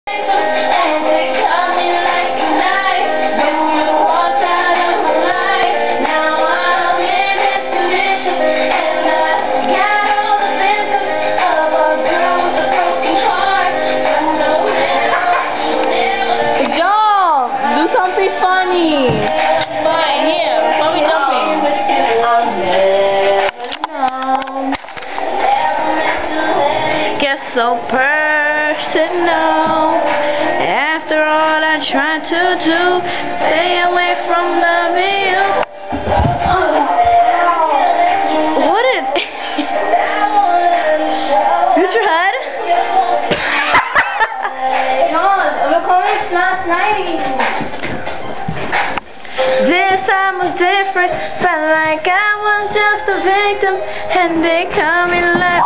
And they cut me like a knife when you walked out of my life. Now I'm in this condition, and I got all the symptoms of a girl with a broken heart. But no matter what, you never see. John, do something funny. Fine, here, show me jumping. I'll No. never meant to let Gets so personal. After all I tried to do, stay away from loving you. What did hit your head? We're calling last night. This time was different. Felt like I was just a victim, and they come in like